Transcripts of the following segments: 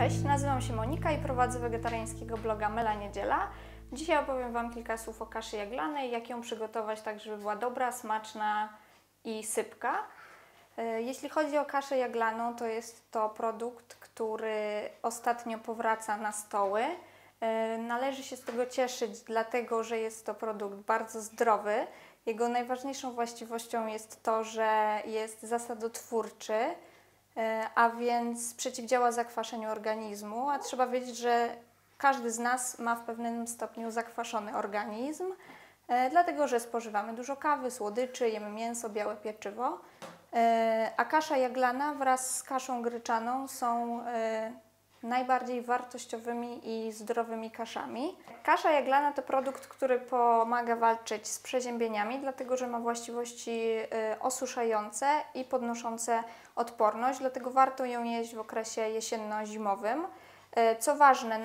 Cześć, nazywam się Monika i prowadzę wegetariańskiego bloga Mela Niedziela. Dzisiaj opowiem Wam kilka słów o kaszy jaglanej, jak ją przygotować tak, żeby była dobra, smaczna i sypka. Jeśli chodzi o kaszę jaglaną, to jest to produkt, który ostatnio powraca na stoły. Należy się z tego cieszyć, dlatego że jest to produkt bardzo zdrowy. Jego najważniejszą właściwością jest to, że jest zasadotwórczy, a więc przeciwdziała zakwaszeniu organizmu, a trzeba wiedzieć, że każdy z nas ma w pewnym stopniu zakwaszony organizm, dlatego że spożywamy dużo kawy, słodyczy, jemy mięso, białe pieczywo, a kasza jaglana wraz z kaszą gryczaną są najbardziej wartościowymi i zdrowymi kaszami. Kasza jaglana to produkt, który pomaga walczyć z przeziębieniami, dlatego że ma właściwości osuszające i podnoszące odporność, dlatego warto ją jeść w okresie jesienno-zimowym. Co ważne,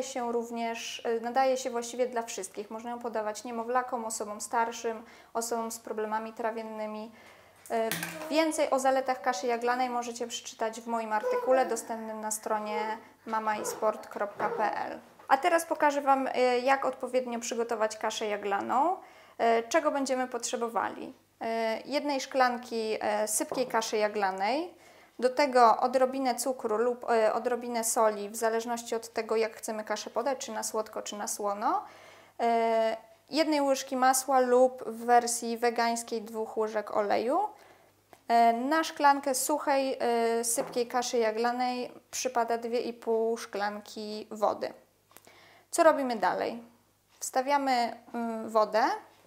nadaje się właściwie dla wszystkich. Można ją podawać niemowlakom, osobom starszym, osobom z problemami trawiennymi. Więcej o zaletach kaszy jaglanej możecie przeczytać w moim artykule dostępnym na stronie mamaisport.pl. A teraz pokażę Wam, jak odpowiednio przygotować kaszę jaglaną. Czego będziemy potrzebowali? Jednej szklanki sypkiej kaszy jaglanej, do tego odrobinę cukru lub odrobinę soli, w zależności od tego, jak chcemy kaszę podać, czy na słodko, czy na słono. Jednej łyżki masła lub w wersji wegańskiej 2 łyżek oleju. Na szklankę suchej, sypkiej kaszy jaglanej przypada 2,5 szklanki wody. Co robimy dalej? Wstawiamy wodę,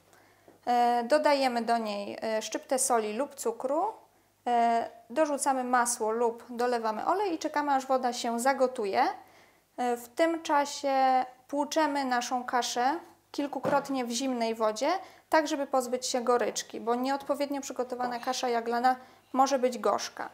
dodajemy do niej szczyptę soli lub cukru, dorzucamy masło lub dolewamy olej i czekamy, aż woda się zagotuje. W tym czasie płuczemy naszą kaszę kilkukrotnie w zimnej wodzie, tak żeby pozbyć się goryczki, bo nieodpowiednio przygotowana kasza jaglana może być gorzka.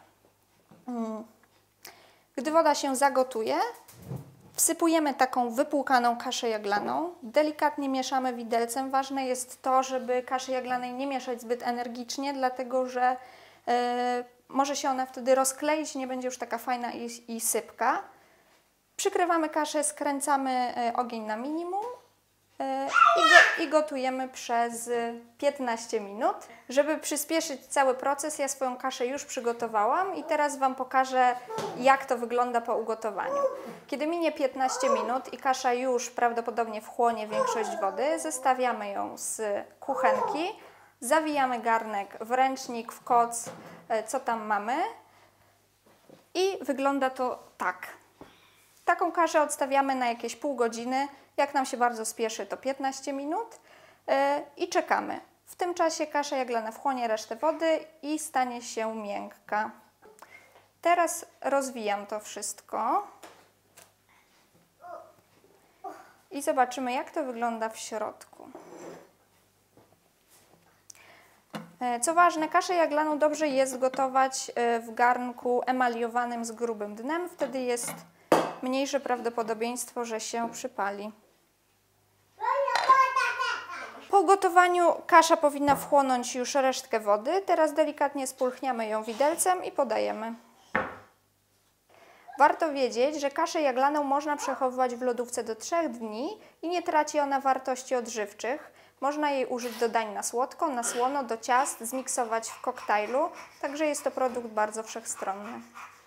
Gdy woda się zagotuje, wsypujemy taką wypłukaną kaszę jaglaną, delikatnie mieszamy widelcem. Ważne jest to, żeby kaszy jaglanej nie mieszać zbyt energicznie, dlatego że może się ona wtedy rozkleić, nie będzie już taka fajna i sypka. Przykrywamy kaszę, skręcamy ogień na minimum i gotujemy przez 15 minut. Żeby przyspieszyć cały proces, ja swoją kaszę już przygotowałam i teraz Wam pokażę, jak to wygląda po ugotowaniu. Kiedy minie 15 minut i kasza już prawdopodobnie wchłonie większość wody, zestawiamy ją z kuchenki, zawijamy garnek w ręcznik, w koc, co tam mamy i wygląda to tak. Taką kaszę odstawiamy na jakieś pół godziny. Jak nam się bardzo spieszy, to 15 minut i czekamy. W tym czasie kasza jaglana wchłonie resztę wody i stanie się miękka. Teraz rozwijam to wszystko i zobaczymy, jak to wygląda w środku. Co ważne, kaszę jaglaną dobrze jest gotować w garnku emaliowanym z grubym dnem. Wtedy jest mniejsze prawdopodobieństwo, że się przypali. Po gotowaniu kasza powinna wchłonąć już resztkę wody. Teraz delikatnie spulchniamy ją widelcem i podajemy. Warto wiedzieć, że kaszę jaglaną można przechowywać w lodówce do 3 dni i nie traci ona wartości odżywczych. Można jej użyć do dań na słodko, na słono, do ciast, zmiksować w koktajlu, także jest to produkt bardzo wszechstronny.